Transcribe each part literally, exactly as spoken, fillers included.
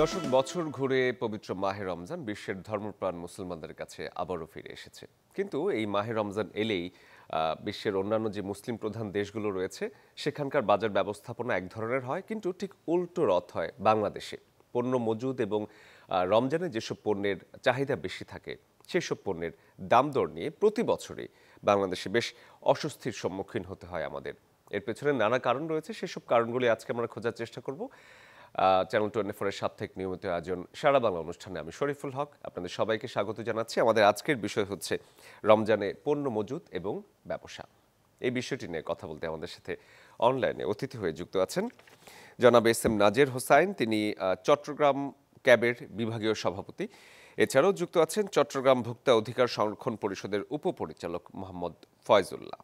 দর্শক, বছর ঘুরে পবিত্র মাহে রমজান বিশ্বের ধর্মপ্রাণ মুসলমানদের কাছে আবারও ফিরে এসেছে। কিন্তু এই মাহে রমজান এলেই আহ, বিশ্বের অন্যান্য যে মুসলিম প্রধান দেশগুলো রয়েছে সেখানকার বাজার ব্যবস্থাপনা এক ধরনের হয়, কিন্তু ঠিক উল্টো রথ হয় বাংলাদেশে। পণ্য মজুদ এবং আহ, রমজানে যেসব পণ্যের চাহিদা বেশি থাকে সেসব পণ্যের দাম দর নিয়ে প্রতি বছরই বাংলাদেশে বেশ অস্বস্তির সম্মুখীন হতে হয় আমাদের। এর পেছনে নানা কারণ রয়েছে, সেসব কারণগুলি আজকে আমরা খোঁজার চেষ্টা করব। চ্যানেল টোয়েন্টি ফোরের সাপ্তাহিক নিয়মিত আয়োজন সারা বাংলা অনুষ্ঠানে আমি শরীফুল হক আপনাদের সবাইকে স্বাগত জানাচ্ছি। আমাদের আজকের বিষয় হচ্ছে রমজানে পণ্য মজুদ এবং ব্যবসা। এই বিষয়টি নিয়ে কথা বলতে আমাদের সাথে অনলাইনে অতিথি হয়ে যুক্ত আছেন জনাব এস এম নাজের হোসাইন, তিনি চট্টগ্রাম ক্যাবের বিভাগীয় সভাপতি। এছাড়াও যুক্ত আছেন চট্টগ্রাম ভোক্তা অধিকার সংরক্ষণ পরিষদের উপপরিচালক মোহাম্মদ ফয়জুল্লাহ।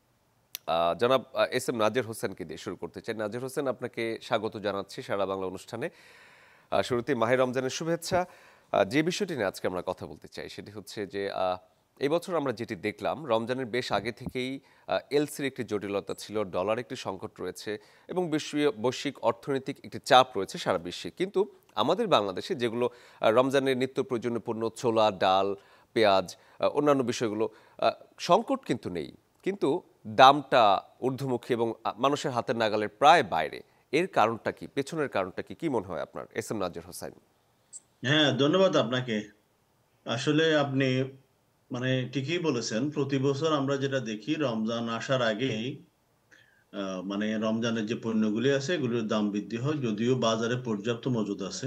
জনাব এস এম নাজের হোসেনকে দিয়ে শুরু করতে চাই। নাজের হোসেন, আপনাকে স্বাগত জানাচ্ছি সারা বাংলা অনুষ্ঠানে। শুরুতেই মাহে রমজানের শুভেচ্ছা। যে বিষয়টি নিয়ে আজকে আমরা কথা বলতে চাই সেটি হচ্ছে যে এই বছর আমরা যেটি দেখলাম, রমজানের বেশ আগে থেকেই এলসির একটি জটিলতা ছিল, ডলার একটি সংকট রয়েছে এবং বিশ্ব বৈশ্বিক অর্থনৈতিক একটি চাপ রয়েছে সারা বিশ্বে। কিন্তু আমাদের বাংলাদেশে যেগুলো রমজানের নিত্য প্রয়োজনীয় পণ্য, ছোলা, ডাল, পেঁয়াজ, অন্যান্য বিষয়গুলো, সংকট কিন্তু নেই, কিন্তু দামটা ঊর্ধ্বমুখী এবং মানুষের হাতের নাগালের প্রায় বাইরে। এর কারণটা কি, পেছনের কারণটা কি, কি মনে হয় আপনার এস এম নাজের হোসেন? হ্যাঁ, ধন্যবাদ আপনাকে। আসলে আপনি মানে ঠিকই বলেছেন। প্রতি বছর আমরা যেটা দেখি, রমজান আসার আগেই মানে রমজানের যে পণ্যগুলি আছে এগুলোর দাম বৃদ্ধি হয়, যদিও বাজারে পর্যাপ্ত মজুদ আছে।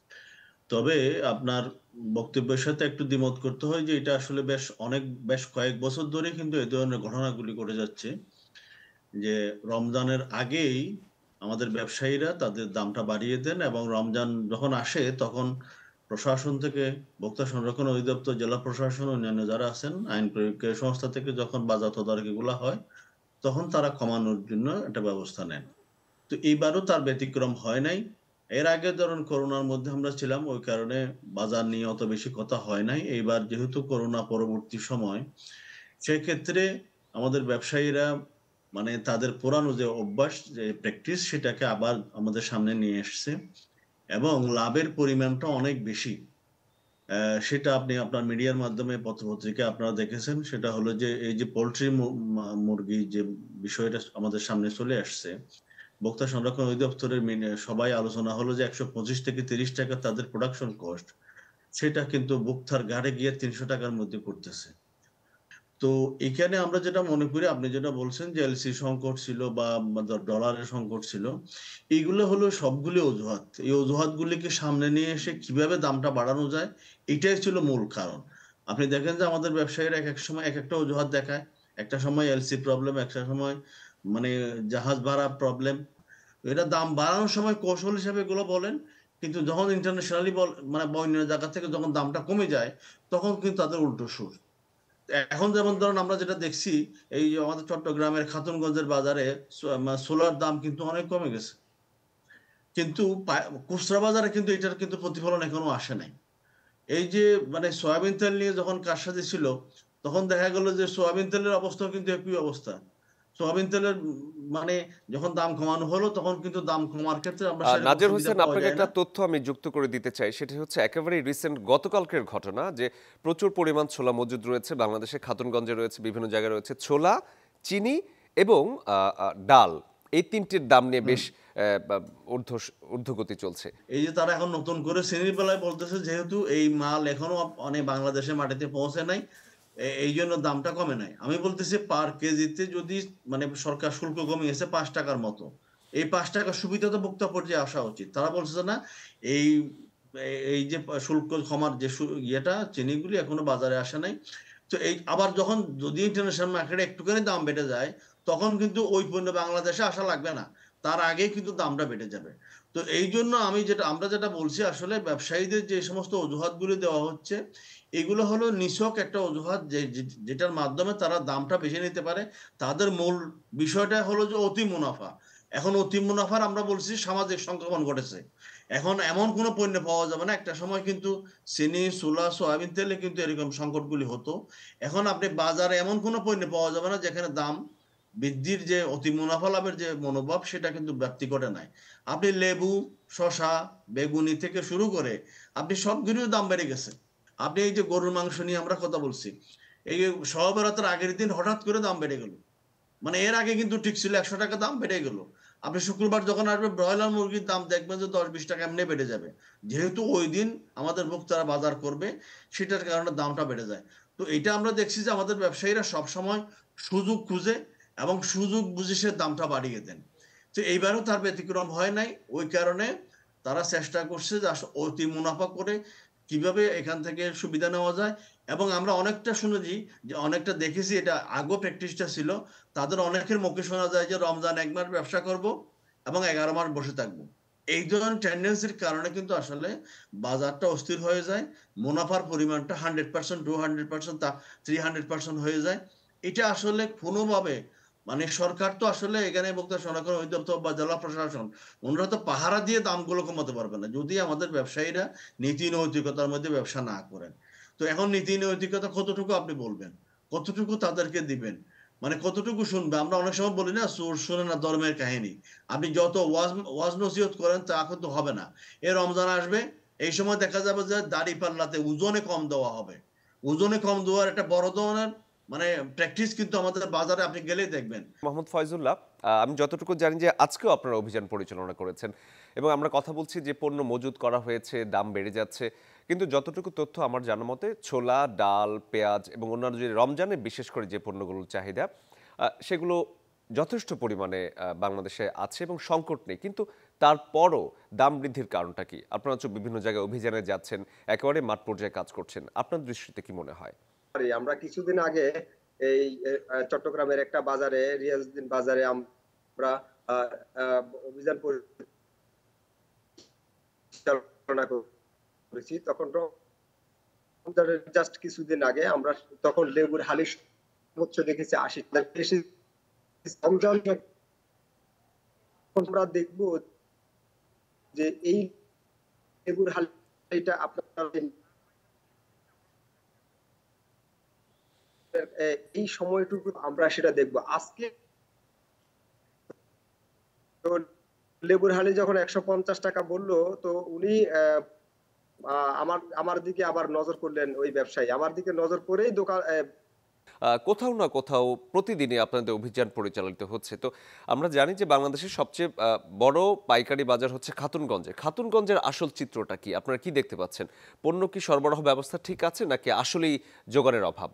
তবে আপনার বক্তব্যের সাথে একটু দ্বিমত করতে হয় যে এটা আসলে বেশ অনেক বেশ কয়েক বছর ধরে কিন্তু এই ধরনের ঘটনাগুলি ঘটে যাচ্ছে, যে রমজানের আগেই আমাদের ব্যবসায়ীরা তাদের দামটা বাড়িয়ে দেন এবং রমজান যখন আসে তখন প্রশাসন থেকে, ভোক্তা সংরক্ষণ অধিদপ্তর, জেলা প্রশাসন, অন্যান্য যারা আছেন আইন প্রয়োগকারী সংস্থা থেকে যখন বাজার তদারকিগুলো হয় তখন তারা কমানোর জন্য একটা ব্যবস্থা নেন। তো এইবারও তার ব্যতিক্রম হয় নাই। এর আগে ধরুন করোনার মধ্যে আমরা ছিলাম, ওই কারণে বাজার নিয়ে অত বেশি কথা হয় নাই। এইবার যেহেতু করোনা পরবর্তী সময়, সেক্ষেত্রে আমাদের ব্যবসায়ীরা মানে তাদের পুরানো যে অভ্যাস, যে প্র্যাকটিস, সেটাকে আবার আমাদের সামনে নিয়ে এসছে এবং লাভের পরিমাণটা অনেক বেশি। সেটা আপনি আপনার মিডিয়ার মাধ্যমে, পত্রপত্রিকায় আপনারা দেখেছেন। সেটা হলো যে এই যে পোল্ট্রি মুরগি যে বিষয়টা আমাদের সামনে চলে আসছে, ভোক্তা সংরক্ষণ অধিদপ্তরের সবাই আলোচনা হলো যে একশো পঁচিশ থেকে তিরিশ টাকা তাদের প্রোডাকশন কস্ট, সেটা কিন্তু ভোক্তার ঘাড়ে গিয়ে তিনশো টাকার মধ্যে পড়তেছে। তো এখানে আমরা যেটা মনে করি, আপনি যেটা বলছেন যে এলসি সংকট ছিল বা ডলারের সংকট ছিল, এইগুলো হলো সবগুলো অজুহাত। এই অজুহাতগুলিকে সামনে নিয়ে এসে কিভাবে দামটা বাড়ানো যায়, এটাই ছিল মূল কারণ। আপনি দেখেন যে আমাদের ব্যবসায়ীরা এক এক সময় এক একটা অজুহাত দেখায়। একটা সময় এলসি প্রবলেম, একটা সময় মানে জাহাজ ভাড়া প্রবলেম। এটা দাম বাড়ানোর সময় কৌশল হিসেবে এগুলো বলেন, কিন্তু যখন ইন্টারন্যাশনালি মানে অন্য জায়গা থেকে যখন দামটা কমে যায় তখন কিন্তু তাদের উল্টো সুর। এখন যেমন ধরুন আমরা যেটা দেখছি, এই যে আমাদের চট্টগ্রামের খাতুনগঞ্জের বাজারে সোলার দাম কিন্তু অনেক কমে গেছে, কিন্তু খুচরা বাজারে কিন্তু এটার কিন্তু প্রতিফলন এখনো আসে নাই। এই যে মানে সয়াবিন তেল নিয়ে যখন কারসাজি ছিল, তখন দেখা গেল যে সয়াবিন তেলের অবস্থা কিন্তু একই অবস্থা। সয়াবিন তেলের মানে যখন দাম কমানো হলো তখন কিন্তু দাম কমার ক্ষেত্রে আমরা সেরকম নাজের সুবিধা হোসেন, পাওয়া আপনাকে যায় একটা না। তথ্য আমি যুক্ত করে দিতে চাই, সেটি হচ্ছে একেবারে রিসেন্ট গতকালকের ঘটনা, যে প্রচুর পরিমাণ ছোলা মজুদ রয়েছে বাংলাদেশে, খাতুনগঞ্জে রয়েছে, বিভিন্ন জায়গায় রয়েছে। ছোলা, চিনি এবং ডাল, এই তিনটির দাম নিয়ে বেশ ঊর্ধ্ব ঊর্ধ্বগতি চলছে। এই যে তারা এখন নতুন করে শ্রেণীর বেলায় বলতেছে যেহেতু এই মাল এখনো অনেক বাংলাদেশের মাটিতে পৌঁছে নাই, এই জন্য দামটা কমে নাই। আমি বলতেছি পার কেজিতে যদি মানে সরকার শুল্ক কমিয়েছে পাঁচ টাকার মতো, এই পাঁচ টাকার সুবিধা তো ভোক্তা পর্যায়ে আসা উচিত। তারা বলছে না এই এই যে শুল্ক কমার যে ইয়েটা, চিনিগুলি এখনো বাজারে আসে নাই। তো এই আবার যখন যদি ইন্টারন্যাশনাল মার্কেটে একটুখানি দাম বেড়ে যায় তখন কিন্তু ওই পণ্য বাংলাদেশে আসা লাগবে না, তার আগেই কিন্তু দামটা বেড়ে যাবে। তো এই জন্য আমি যেটা আমরা যেটা বলছি, আসলে ব্যবসায়ীদের যে সমস্ত অজুহাতগুলি দেওয়া হচ্ছে এগুলো হলো নিছক একটা অজুহাত, যে যেটার মাধ্যমে তারা দামটা বেশি নিতে পারে। তাদের মূল বিষয়টা হলো যে অতি মুনাফা। এখন অতি মুনাফার আমরা বলছি সামাজিক সংক্রমণ ঘটেছে। এখন এমন কোনো পণ্য পাওয়া যাবে না। একটা সময় কিন্তু চিনি, ছোলা, সয়াবিন তেলে কিন্তু এরকম সংকটগুলি হতো। এখন আপনি বাজারে এমন কোনো পণ্য পাওয়া যাবে না যেখানে দাম বৃদ্ধির যে অতি মুনাফা লাভের যে মনোভাব, সেটা কিন্তু ব্যক্তি ঘটে নাই। আপনি লেবু, শসা, বেগুনি থেকে শুরু করে আপনি সবগুলোর দাম বেড়ে গেছে। আপনি এই যে গরুর মাংস নিয়ে আমরা কথা বলছি, এই শবে বরাতের আগের দিন হঠাৎ করে দাম বেড়ে গেল। মানে এর আগে কিন্তু ঠিক ছিল, একশো টাকা দাম বেড়ে গেল। আপনি শুক্রবার যখন আসবে ব্রয়লার মুরগির দাম দেখবেন যে দশ বিশ টাকা এমনি বেড়ে যাবে। যেহেতু ওই দিন আমাদের ভোক্তারা বাজার করবে, সেটার কারণে দামটা বেড়ে যায়। তো এটা আমরা দেখছি যে আমাদের ব্যবসায়ীরা সবসময় সুযোগ খুঁজে এবং সুযোগ বুঝে সে দামটা বাড়িয়ে দেন। তো এইবারও তার ব্যতিক্রম হয় নাই। ওই কারণে তারা চেষ্টা করছে যে অতি মুনাফা করে কিভাবে এখান থেকে সুবিধা নেওয়া যায়। এবং আমরা অনেকটা শুনেছি, যে অনেকটা দেখেছি, এটা আগেও প্র্যাকটিসটা ছিল। তাদের অনেকের মুখে শোনা যায় যে রমজান এক মাস ব্যবসা করব এবং এগারো মাস বসে থাকবো। এই ধরনের টেন্ডেন্সির কারণে কিন্তু আসলে বাজারটা অস্থির হয়ে যায়। মুনাফার পরিমাণটা hundred percent two hundred percent তা থ্রি হান্ড্রেড পার্সেন্ট হয়ে যায়। এটা আসলে কোনোভাবে, মানে সরকার তো আসলে এখানে বক্তা সরকার অধিদপ্তর বা জেলা প্রশাসন, ওনারা তো পাহারা দিয়ে দামগুলো কমাতে পারবে না যদি আমাদের ব্যবসায়ীরা নীতি নৈতিকতার মধ্যে ব্যবসা না করেন। তো এখন নীতি নৈতিকতা কতটুকু আপনি বলবেন, কতটুকু তাদেরকে দিবেন, মানে কতটুকু শুনবে? আমরা অনেক সময় বলি না, সুর শুনে না ধর্মের কাহিনী। আপনি যত ওয়াজ ওয়াজ নসিহত করেন তা কিন্তু হবে না। এ রমজান আসবে, এই সময় দেখা যাবে যে দাড়ি পাল্লাতে ওজনে কম দেওয়া হবে। ওজনে কম দেওয়ার একটা বড় ধরনের মানে প্র্যাকটিস কিন্তু আমাদের বাজারে আপনি গেলেই দেখবেন। মোহাম্মদ ফয়জুল্লাহ, আহ, আমি যতটুকু জানি যে আজকেও আপনারা অভিযান পরিচালনা করেছেন এবং আমরা কথা বলছি যে পণ্য মজুত করা হয়েছে, দাম বেড়ে যাচ্ছে, কিন্তু যতটুকু তথ্য আমার জানা মতে ছোলা, ডাল, পেঁয়াজ এবং অন্যান্য যে রমজানে বিশেষ করে যে পণ্যগুলোর চাহিদা, আহ, সেগুলো যথেষ্ট পরিমাণে আহ, বাংলাদেশে আছে এবং সংকট নেই, কিন্তু তারপরও দাম বৃদ্ধির কারণটা কি? আপনারা তো বিভিন্ন জায়গায় অভিযানে যাচ্ছেন, একেবারে মাঠ পর্যায়ে কাজ করছেন, আপনার দৃষ্টিতে কি মনে হয়? পারি। আমরা কিছুদিন আগে এই আহ, চট্টগ্রামের একটা বাজারে, রিয়াজউদ্দিন বাজারে আমরা আহ, আহ, অভিযান পরিচালনা করেছি। তখন রমজানের জাস্ট কিছুদিন আগে আমরা তখন লেবুর হালি সর্বোচ্চ দেখেছি আশি টাকা বেশি। রমজান যখন আমরা দেখবো যে এই লেবুর হালিটা আপনার এই সময়টুকু আমরা সেটা দেখবো। আজকে লেবুর হালি যখন একশো পঞ্চাশ টাকা বললো, তো উনি আমার আমার দিকে আবার নজর করলেন, ওই ব্যবসায়ী আমার দিকে নজর করেই দোকান। আহ, কোথাও না কোথাও প্রতিদিনই আপনাদের অভিযান পরিচালিত হচ্ছে। তো আমরা জানি যে বাংলাদেশের সবচেয়ে আহ, বড় পাইকারি বাজার হচ্ছে খাতুনগঞ্জে। খাতুনগঞ্জের আসল চিত্রটা কি? আপনারা কি দেখতে পাচ্ছেন? পণ্য কি সরবরাহ ব্যবস্থা ঠিক আছে নাকি আসলেই যোগানের অভাব?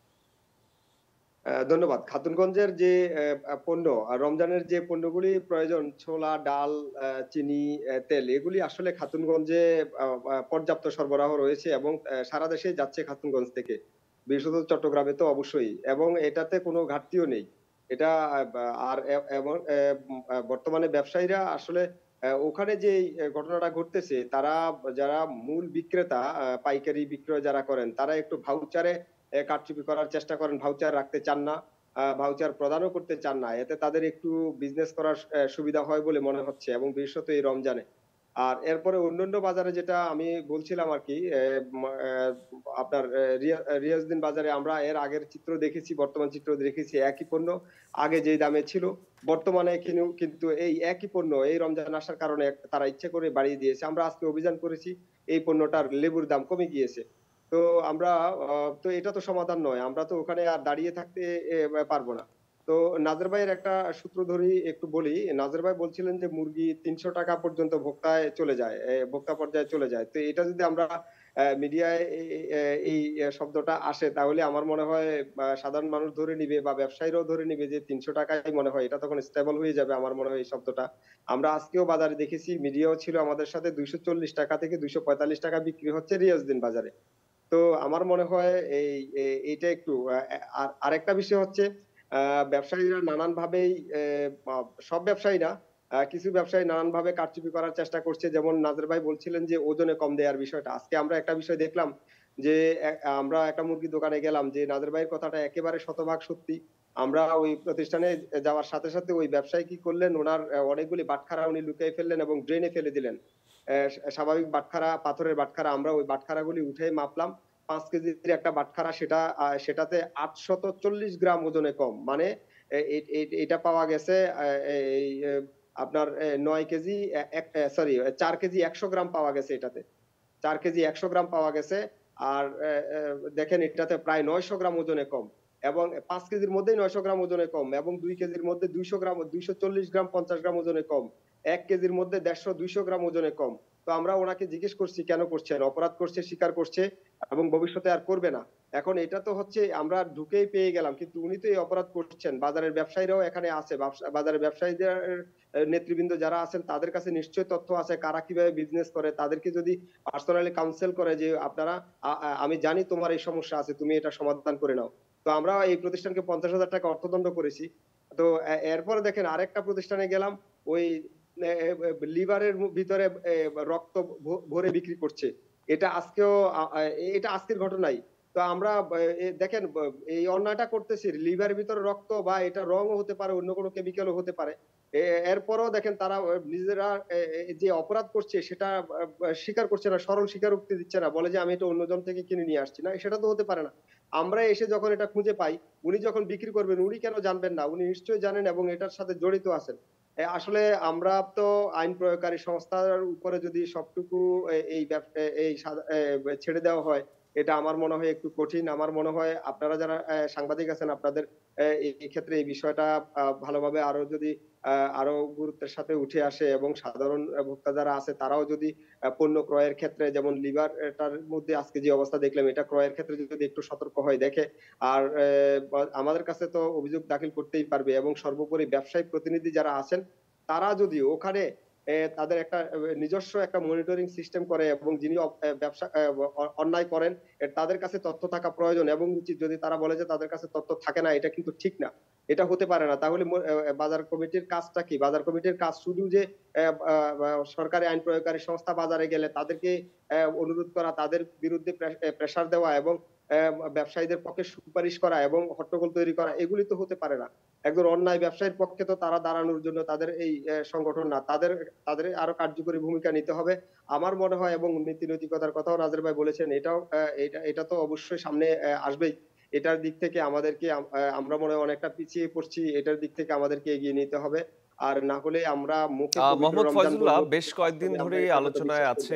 আহ, ধন্যবাদ। খাতুনগঞ্জের যে আহ, পণ্য আর রমজানের যে পণ্যগুলি প্রয়োজন, ছোলা, ডাল, আহ, চিনি, আহ, তেল, এগুলি আসলে খাতুনগঞ্জে আহ, আহ, পর্যাপ্ত সরবরাহ রয়েছে এবং আহ, সারা দেশে যাচ্ছে খাতুনগঞ্জ থেকে, বিশেষত চট্টগ্রামে তো অবশ্যই, এবং এটাতে কোনো ঘাটতিও নেই। এটা আহ, আর এ- এবং আহ, উম, আহ, বর্তমানে ব্যবসায়ীরা আসলে আহ, ওখানে যে এই ঘটনাটা ঘটতেছে, তারা যারা মূল বিক্রেতা, আহ, পাইকারি বিক্রয় যারা করেন, তারা একটু ভাউচারে কারচুপি করার চেষ্টা করেন, ভাউচার রাখতে চান না, ভাউচার প্রদানও করতে চান না। এতে তাদের একটু বিজনেস করার আহ, সুবিধা হয় বলে মনে হচ্ছে, এবং বিশেষত এই রমজানে। আর এরপরে অন্যান্য বাজারে যেটা আমি বলছিলাম আর কি, আহ, ম- আহ, আপনার আহ, রিয়া- রিয়াজউদ্দিন বাজারে আমরা এর আগের চিত্র দেখেছি, বর্তমান চিত্র দেখেছি। একই পণ্য আগে যেই দামে ছিল, বর্তমানে কিনু- কিন্তু এই একই পণ্য এই রমজান আসার কারণে তারা ইচ্ছে করে বাড়িয়ে দিয়েছে। আমরা আজকে অভিযান করেছি, এই পণ্যটার লেবুর দাম কমে গিয়েছে। তো আমরা আহ, তো এটা তো সমাধান নয়, আমরা তো ওখানে আর দাঁড়িয়ে থাকতে এ, পারবো না। তো নাজের ভাইয়ের একটা সূত্র ধরি একটু বলি। নাজের ভাই বলছিলেন যে মুরগি তিনশো টাকা পর্যন্ত ভোক্তায় চলে যায়, এ, ভোক্তা পর্যায়ে চলে যায়। তো এটা যদি আমরা মিডিয়ায় এই শব্দটা আসে, তাহলে আমার মনে হয় আহ, সাধারণ মানুষ ধরে নিবে বা ব্যবসায়ীরাও ধরে নিবে যে তিনশো টাকাই মনে হয়, এটা তখন স্টেবল হয়ে যাবে আমার মনে হয় এই শব্দটা। আমরা আজকেও বাজারে দেখেছি, মিডিয়াও ছিল আমাদের সাথে, দুইশো চল্লিশ টাকা থেকে দুইশো পঁয়তাল্লিশ টাকা বিক্রি হচ্ছে রিয়াজউদ্দিন বাজারে। তো আমার মনে হয় এই এ- এইটা একটু আহ, আর আরেকটা বিষয় হচ্ছে, আহ, ব্যবসায়ীরা নানান ভাবেই, আহ, সব ব্যবসায়ী না, আহ, কিছু ব্যবসায়ী নানান ভাবে কারচুপি করার চেষ্টা করছে। যেমন নাজের ভাই বলছিলেন যে ওজনে কম দেওয়ার বিষয়টা, আজকে আমরা একটা বিষয় দেখলাম যে এ- আমরা একটা মুরগির দোকানে গেলাম, যে নাজের ভাইয়ের কথাটা একেবারে শতভাগ সত্যি। আমরা ওই প্রতিষ্ঠানে যাওয়ার সাথে সাথে ওই ব্যবসায়ী কি করলেন, ওনার আহ, অনেকগুলি বাটখারা উনি লুকিয়ে ফেললেন এবং ড্রেনে ফেলে দিলেন। আহ, স্বাভাবিক বাটখারা, পাথরের বাটখারা, আমরা ওই বাটখারাগুলি উঠে মাপলাম, পাঁচ কেজির একটা বাটখারা, সেটা আহ, সেটাতে আটশত চল্লিশ গ্রাম ওজনে কম। মানে এ- এ- এ- এটা পাওয়া গেছে আহ, এই আপনার নয় কেজি সরি চার কেজি একশো গ্রাম পাওয়া গেছে এটাতে। চার কেজি একশো গ্রাম পাওয়া গেছে। আর দেখেন এটাতে প্রায় নয়শো গ্রাম ওজনে কম, এবং পাঁচ কেজির মধ্যেই নয়শো গ্রাম ওজনে কম, এবং দুই কেজির মধ্যে দুইশো গ্রাম দুইশো চল্লিশ গ্রাম পঞ্চাশ গ্রাম ওজনে কম, এক কেজির মধ্যে দেড়শো দুইশো গ্রাম ওজনে কম। তো আমরা ওনাকে জিজ্ঞেস করছি কেন করছেন, অপরাধ করছে, স্বীকার করছে এবং ভবিষ্যতে আর করবে না। এখন এটা তো হচ্ছে আমরা ঢুকেই পেয়ে গেলাম, কিন্তু উনি তো এই অপরাধ করছেন। বাজারের ব্যবসায়ীরাও এখানে আছে, বাজারের ব্যবসায়ীদের নেতৃবৃন্দ যারা আছেন তাদের কাছে নিশ্চয়ই তথ্য আছে কারা কিভাবে বিজনেস করে। তাদেরকে যদি পার্সোনালি কাউন্সেল করে যে আপনারা, আমি জানি তোমার এই সমস্যা আছে, তুমি এটা সমাধান করে নাও। তো আমরা এই প্রতিষ্ঠানকে পঞ্চাশ হাজার টাকা অর্থদণ্ড করেছি। তো এরপরে দেখেন আরেকটা প্রতিষ্ঠানে গেলাম, ওই লিভারের ভিতরে রক্ত ভরে বিক্রি করছে। এটা আজকেও, এটা আজকের ঘটনাই। তো আমরা দেখেন এই অন্যায়টা করতেছি, লিভারের ভিতরে রক্ত, বা এটা রঙও হতে পারে, অন্য কোনো কেমিক্যালও হতে পারে। এরপরেও দেখেন তারা নিজেরা যে অপরাধ করছে সেটা স্বীকার করছে না, সরল স্বীকারোক্তি দিচ্ছে না, বলে যে আমি এটা অন্যজন থেকে কিনে নিয়ে আসছি। না, সেটা তো হতে পারে না। আমরা এসে যখন এটা খুঁজে পাই, উনি যখন বিক্রি করবেন উনি কেন জানবেন না? উনি নিশ্চয়ই জানেন এবং এটার সাথে জড়িত আছেন। আসলে আমরা তো আইন প্রয়োগকারী সংস্থার উপরে যদি সবটুকু এই এই ছেড়ে দেওয়া হয়, এটা আমার মনে হয় একটু কঠিন। আমার মনে হয় আপনারা যারা সাংবাদিক আছেন আপনাদের এই ক্ষেত্রে এই বিষয়টা ভালোভাবে আরো যদি আরো গুরুত্বের সাথে উঠে আসে, এবং সাধারণ ভোক্তা যারা আছে তারাও যদি পণ্য ক্রয়ের ক্ষেত্রে, যেমন লিভারটার মধ্যে আজকে যে অবস্থা দেখলাম, এটা ক্রয়ের ক্ষেত্রে যদি একটু সতর্ক হয়, দেখে। আর আমাদের কাছে তো অভিযোগ দাখিল করতেই পারবে, এবং সর্বোপরি ব্যবসায়ী প্রতিনিধি যারা আছেন তারা যদি ওখানে তাদের একটা নিজস্ব একটা মনিটরিং সিস্টেম করে, এবং যিনি ব্যবসা অন্যায় করেন তাদের কাছে তথ্য থাকা প্রয়োজন এবং উচিত। যদি তারা বলে যে তাদের কাছে তথ্য থাকে না, এটা কিন্তু ঠিক না, এটা হতে পারে না। তাহলে বাজার কমিটির কাজটা কি? বাজার কমিটির কাজ শুধু যে সরকারি আইন প্রয়োগকারী সংস্থা বাজারে গেলে তাদেরকে অনুরোধ করা, তাদের বিরুদ্ধে প্রেসার দেওয়া এবং ব্যবসায়ীদের পক্ষে সুপারিশ করা এবং হট্টগোল তৈরি করা, এগুলি তো হতে পারে না। একজন অন্যায় ব্যবসায়ীর পক্ষে তো তারা দাঁড়ানোর জন্য তাদের এই সংগঠন না, তাদের তাদের আরো কার্যকরী ভূমিকা নিতে হবে আমার মনে হয়। এবং নীতি নৈতিকতার কথাও নাজের ভাই বলেছেন, এটাও এটা এটা তো অবশ্যই সামনে আসবেই। এটার দিক থেকে আমাদেরকে, আমরা মনে হয় অনেকটা পিছিয়ে পড়ছি, এটার দিক থেকে আমাদেরকে এগিয়ে নিতে হবে। আর না হলে আমরা মুখে মোহাম্মদ ফয়জুল্লাহ বেশ কয়েকদিন ধরেই আলোচনায় আছে,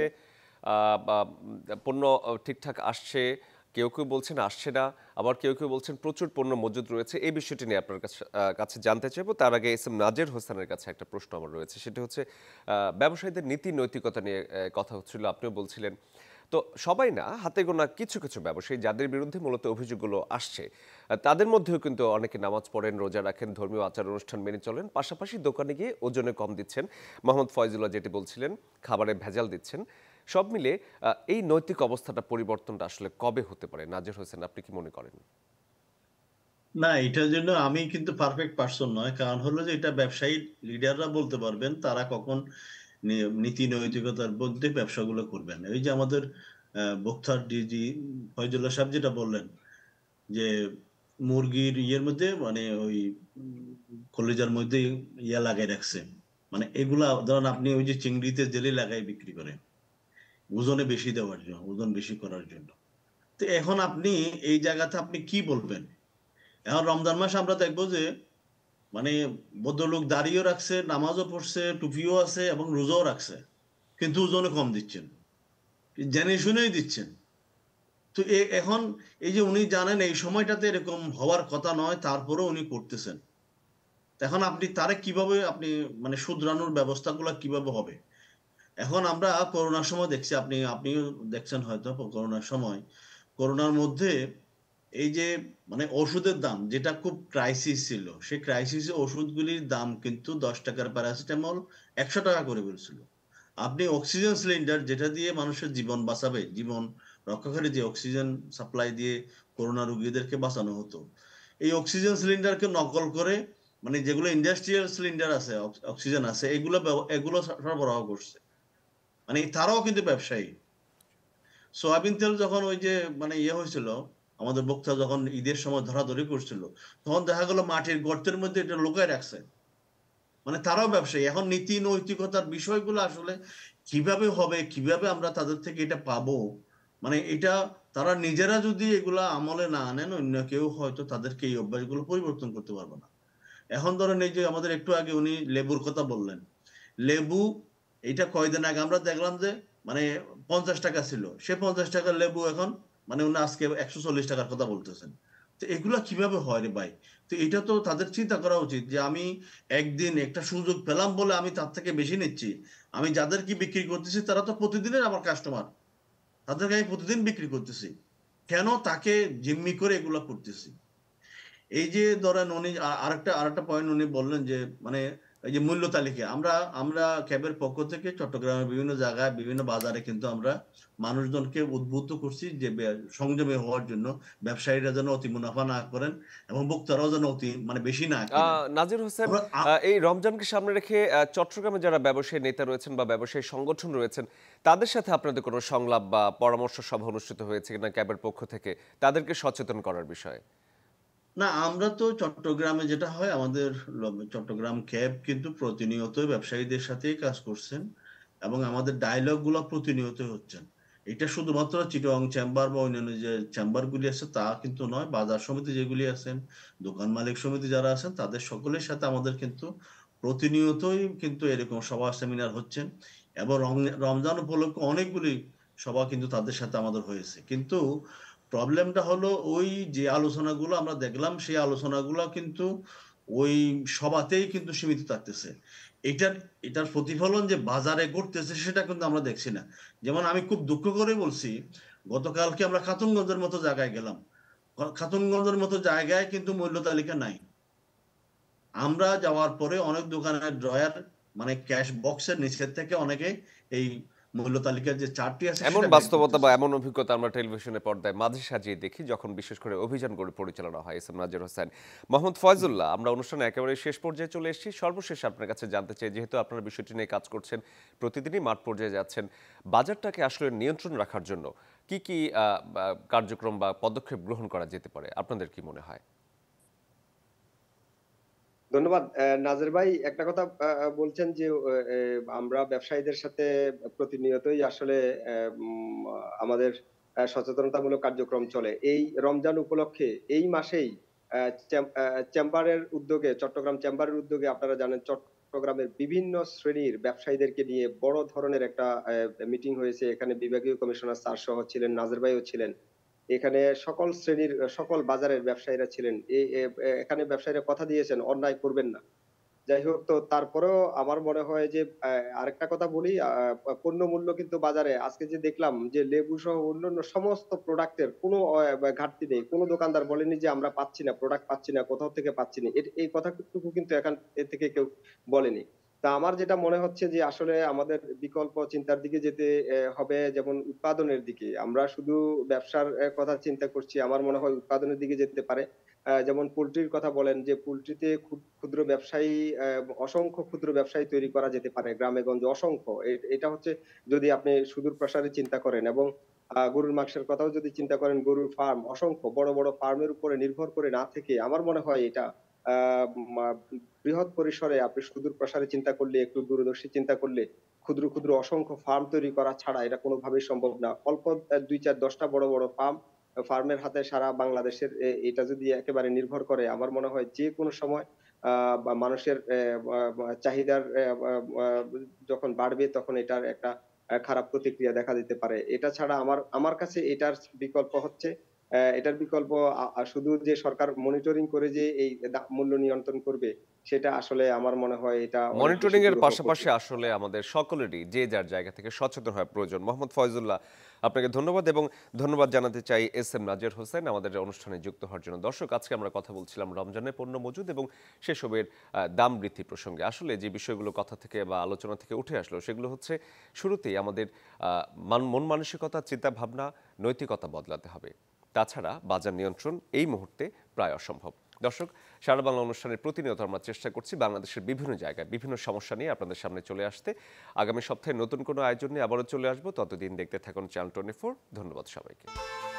পণ্য ঠিকঠাক আসছে, কেউ কেউ বলছেন আসছে না, আবার কেউ কেউ বলছেন প্রচুর পণ্য মজুদ রয়েছে। এই বিষয়টি নিয়ে আপনার কাছে জানতে চাইবো। তার আগে এস এম নাজের হোসেনের কাছে একটা প্রশ্ন আমার রয়েছে, সেটা হচ্ছে ব্যবসায়ীদের নীতি নৈতিকতা নিয়ে কথা হচ্ছিল, আপনিও বলছিলেন। তো সবাই না, হাতে গোনা কিছু কিছু ব্যবসায়ী যাদের বিরুদ্ধে মূলত অভিযোগগুলো আসছে, তাদের মধ্যেও কিন্তু অনেকে নামাজ পড়েন, রোজা রাখেন, ধর্মীয় আচার অনুষ্ঠান মেনে চলেন, পাশাপাশি দোকানে গিয়ে ওজনে কম দিচ্ছেন, মোহাম্মদ ফয়জুল্লাহ যেটি বলছিলেন খাবারে ভেজাল দিচ্ছেন। সব মিলে এই নৈতিক অবস্থাটা পরিবর্তনটা আসলে কবে হতে পারে? নাজের হোসেন, আপনি কি মনে করেন? না, এটার জন্য আমি কিন্তু পারফেক্ট পারসন নয়। কারণ হলো যে এটা ব্যবসায়ী লিডাররা বলতে পারবেন তারা কখন নীতি নৈতিকতার মধ্যে ব্যবসাগুলো করবেন। এই যে আমাদের বক্তার ডিজি ফয়জুল্লাহ সাহেব যেটা বললেন যে মুরগির ইয়ের মধ্যে মানে ওই কলিজার মধ্যে ইয়া লাগাই রাখছে, মানে এগুলা ধরেন আপনি ওই যে চিংড়িতে জেলে লাগাই বিক্রি করেন ওজনে বেশি দেওয়ার জন্য, ওজন বেশি করার জন্য। তো এখন আপনি এই জায়গাতে আপনি কি বলবেন? এখন রমজান মাস আমরা দেখবো যে মানে ভদ্রলোক দাঁড়িয়েও রাখছে, নামাজও পড়ছে, টুপিও আছে এবং রোজাও রাখছে, কিন্তু ওজনে কম দিচ্ছেন, জেনে শুনেই দিচ্ছেন। তো এখন এই যে উনি জানেন এই সময়টাতে এরকম হওয়ার কথা নয়, তারপরেও উনি করতেছেন। এখন আপনি তারে কিভাবে আপনি মানে শুধরানোর ব্যবস্থাগুলো কিভাবে হবে? এখন আমরা করোনার সময় দেখছি, আপনি আপনিও দেখছেন হয়তো করোনার সময়, করোনার মধ্যে এই যে মানে ওষুধের দাম যেটা খুব ক্রাইসিস ছিল, সেই ক্রাইসিসে ওষুধগুলির দাম কিন্তু দশ টাকার প্যারাসিটামল একশো টাকা করে বলছিল। আপনি অক্সিজেন সিলিন্ডার যেটা দিয়ে মানুষের জীবন বাঁচাবে, জীবন রক্ষাকারী যে অক্সিজেন সাপ্লাই দিয়ে করোনা রোগীদেরকে বাঁচানো হতো, এই অক্সিজেন সিলিন্ডারকে নকল করে মানে যেগুলো ইন্ডাস্ট্রিয়াল সিলিন্ডার আছে, অক্সিজেন আছে, এগুলো এগুলো সরবরাহ করছে। মানে তারাও কিন্তু ব্যবসায়ী। সোয়াবিন তেল যখন ওই যে মানে ইয়ে হয়েছিল, আমাদের বক্তা যখন ঈদের সময় ধরাধরি করছিল, তখন দেখা গেল মাটির গর্তের মধ্যে এটা লুকায় রাখছে, মানে তারাও ব্যবসায়ী। এখন নীতি নৈতিকতার বিষয়গুলো আসলে কিভাবে হবে, কিভাবে আমরা তাদের থেকে এটা পাবো, মানে এটা তারা নিজেরা যদি এগুলা আমলে না আনেন, অন্য কেউ হয়তো তাদেরকে এই অভ্যাসগুলো পরিবর্তন করতে পারবে না। এখন ধরেন এই যে আমাদের একটু আগে উনি লেবুর কথা বললেন, লেবু এটা কয়দিন আগে আমরা দেখলাম যে মানে পঞ্চাশ টাকা ছিল, সে পঞ্চাশ টাকার লেবু এখন মানে উনি আজকে একশো চল্লিশ টাকার কথা বলতেছেন। তো এগুলা কিভাবে হয় রে ভাই? তো এটা তো তাদের চিন্তা করা উচিত যে আমি একদিন একটা সুযোগ পেলাম বলে আমি তার থেকে বেশি নিচ্ছি। আমি যাদেরকে বিক্রি করতেছি তারা তো প্রতিদিনের আমার কাস্টমার, তাদেরকে আমি প্রতিদিন বিক্রি করতেছি, কেন তাকে জিম্মি করে এগুলা করতেছি? এই যে ধরেন উনি আ- আরেকটা আরেকটা পয়েন্ট উনি বললেন যে মানে এই যে মূল্য তালিকা, আমরা আমরা ক্যাবের পক্ষ থেকে চট্টগ্রামের বিভিন্ন জায়গায় বিভিন্ন বাজারে কিন্তু আমরা মানুষজনকে উদ্বুদ্ধ করছি যে বে- সংযমী হওয়ার জন্য, ব্যবসায়ীরা যেন অতি মুনাফা না করেন এবং ভোক্তারাও যেন অতি মানে বেশি না কিনেন। আহ, নাজির হোসেন, আমরা আ- আহ, এই রমজানকে সামনে রেখে আহ, চট্টগ্রামে যারা ব্যবসায়ী নেতা রয়েছেন বা ব্যবসায়ী সংগঠন রয়েছেন তাদের সাথে আপনাদের কোনো সংলাপ বা পরামর্শ সভা অনুষ্ঠিত হয়েছে কিনা ক্যাবের পক্ষ থেকে তাদেরকে সচেতন করার বিষয়ে? না, আমরা তো চট্টগ্রামে যেটা হয় আমাদের ল- চট্টগ্রাম ক্যাব কিন্তু প্রতিনিয়ত ব্যবসায়ীদের সাথেই কাজ করছেন এবং আমাদের ডায়লগ গুলো প্রতিনিয়ত হচ্ছেন। এটা শুধুমাত্র চিটং চেম্বার বা অন্যান্য যে চেম্বার গুলি আছে তা কিন্তু নয়, বাজার সমিতি যেগুলি আছেন, দোকান মালিক সমিতি যারা আছেন তাদের সকলের সাথে আমাদের কিন্তু প্রতিনিয়তই কিন্তু এরকম সভা সেমিনার হচ্ছেন এবং রম- রমজান উপলক্ষে অনেকগুলি সভা কিন্তু তাদের সাথে আমাদের হয়েছে। কিন্তু প্রবলেমটা হলো ওই যে আলোচনাগুলো আমরা দেখলাম সেই আলোচনাগুলো কিন্তু ওই সভাতেই কিন্তু সীমিত থাকতেছে। এটার এটার প্রতিফলন যে বাজারে ঘটতেছে সেটা কিন্তু আমরা দেখছি না। যেমন আমি খুব দুঃখ করে বলছি, গতকালকে আমরা খাতুনগঞ্জের মতো জায়গায় গেলাম, খাতুনগঞ্জের মতো জায়গায় কিন্তু মূল্য তালিকা নাই। আমরা যাওয়ার পরে অনেক দোকানের ড্রয়ার মানে ক্যাশ বক্সের নিচের থেকে অনেকে এই মূল্য তালিকার যে চার্টটি আছে এমন সেটা বের বাস্তবতা বা করতেছে। এমন অভিজ্ঞতা আমরা টেলিভিশনের পর্দায় মাঝে সাজিয়ে দেখি যখন বিশেষ করে অভিযানগুলো পরিচালনা হয়। এস এম নাজির হোসেন, মোহাম্মদ ফয়জুল্লাহ, আমরা অনুষ্ঠানে একেবারে শেষ পর্যায়ে চলে এসেছি। সর্বশেষ আপনার কাছে জানতে চাই, যেহেতু আপনারা বিষয়টি নিয়ে কাজ করছেন, প্রতিদিনই মাঠ পর্যায়ে যাচ্ছেন, বাজারটাকে আসলে নিয়ন্ত্রণ রাখার জন্য কি কি আহ, বা কার্যক্রম বা পদক্ষেপ গ্রহণ করা যেতে পারে আপনাদের কি মনে হয়? ধন্যবাদ। আহ, নাজের ভাই একটা কথা আহ, আহ, বলছেন যে আহ, আহ, আমরা ব্যবসায়ীদের সাথে প্রতিনিয়তই আসলে আহ, উম, আমাদের আহ, সচেতনতামূলক কার্যক্রম চলে। এই রমজান উপলক্ষে এই মাসেই আহ, চেম- আহ, চেম্বারের উদ্যোগে, চট্টগ্রাম চেম্বারের উদ্যোগে আপনারা জানেন চট্টগ্রামের বিভিন্ন শ্রেণীর ব্যবসায়ীদেরকে নিয়ে বড় ধরনের একটা মিটিং হয়েছে। এখানে বিভাগীয় কমিশনার স্যার সহ ছিলেন, নাজের ভাইও ছিলেন। এখানে সকল শ্রেণীর সকল বাজারের ব্যবসায়ীরা ছিলেন। এ- এ- এখানে ব্যবসায়ীরা কথা দিয়েছেন অন্যায় করবেন না। যাই হোক, তো তারপরেও আমার মনে হয় যে আহ, আরেকটা কথা বলি, আহ, পণ্য মূল্য কিন্তু বাজারে আজকে যে দেখলাম যে লেবু সহ অন্যান্য সমস্ত প্রোডাক্টের কোনো আহ, ঘাটতি নেই। কোনো দোকানদার বলেনি যে আমরা পাচ্ছি না, প্রোডাক্ট পাচ্ছি না, কোথাও থেকে পাচ্ছি না। এ- এই কথাটুকু কিন্তু এখান এ থেকে কেউ বলেনি। তা আমার যেটা মনে হচ্ছে যে আসলে আমাদের বিকল্প চিন্তার দিকে যেতে আহ, হবে। যেমন উৎপাদনের দিকে আমরা শুধু ব্যবসার আহ, কথা চিন্তা করছি, আমার মনে হয় উৎপাদনের দিকে যেতে পারে। আহ, যেমন পোল্ট্রির কথা বলেন, যে পোল্ট্রিতে ক্ষুদ্র ব্যবসায়ী, আহ, অসংখ্য ক্ষুদ্র ব্যবসায়ী তৈরি করা যেতে পারে গ্রামে গঞ্জে অসংখ্য। এ- এটা হচ্ছে যদি আপনি সুদূর প্রসারে চিন্তা করেন। এবং আহ, গরুর মাংসের কথাও যদি চিন্তা করেন, গরুর ফার্ম অসংখ্য বড় বড় ফার্মের উপরে নির্ভর করে না থেকে আমার মনে হয় এটা আহ উম, আহ, বৃহৎ পরিসরে আপনি সুদূর প্রসারে চিন্তা করলে, একটু দূরদর্শী চিন্তা করলে ক্ষুদ্র ক্ষুদ্র অসংখ্য ফার্ম তৈরি করা ছাড়া এটা কোনোভাবেই সম্ভব না। অল্প আহ, দুই চার দশটা বড় বড় ফার্ম ফার্মের হাতে সারা বাংলাদেশের এ- এটা যদি একেবারে নির্ভর করে, আমার মনে হয় যে কোনো সময় আহ বা মানুষের আহ, আহ, চাহিদার আহ, আহ, যখন বাড়বে তখন এটার একটা আহ, খারাপ প্রতিক্রিয়া দেখা দিতে পারে। এটা ছাড়া আমার আমার কাছে এটার বিকল্প হচ্ছে, আহ, এটার বিকল্প আ- আ- শুধু যে সরকার মনিটরিং করে যে এই দা- মূল্য নিয়ন্ত্রণ করবে, সেটা আসলে আমার মনে হয় এটা অনেক বেশি মনিটরিং এর দুরূহ পাশাপাশি প্রতিম। আসলে আমাদের সকলেরই যে যার জায়গা থেকে সচেতন হওয়া প্রয়োজন। মোহাম্মদ ফয়জুল্লাহ, আপনাকে ধন্যবাদ, এবং ধন্যবাদ জানাতে চাই এস এম নাজির হোসেন আমাদের অনুষ্ঠানে যুক্ত হওয়ার জন্য। দর্শক, আজকে আমরা কথা বলছিলাম রমজানের পণ্য মজুদ এবং সেসবের আহ, দাম বৃদ্ধি প্রসঙ্গে। আসলে যে বিষয়গুলো কথা থেকে বা আলোচনা থেকে উঠে আসলো সেগুলো হচ্ছে শুরুতেই আমাদের আহ, মান- মন মানসিকতা, চিন্তা ভাবনা, নৈতিকতা বদলাতে হবে। তাছাড়া বাজার নিয়ন্ত্রণ এই মুহূর্তে প্রায় অসম্ভব। দর্শক, সারা বাংলা অনুষ্ঠানের প্রতিনিয়ত আমরা চেষ্টা করছি বাংলাদেশের বিভিন্ন জায়গায় বিভিন্ন সমস্যা নিয়ে আপনাদের সামনে চলে আসতে। আগামী সপ্তাহে নতুন কোনো আয়োজন নিয়ে আবারও চলে আসবো। ততদিন দেখতে থাকুন চ্যানেল টোয়েন্টি ফোর। ধন্যবাদ সবাইকে।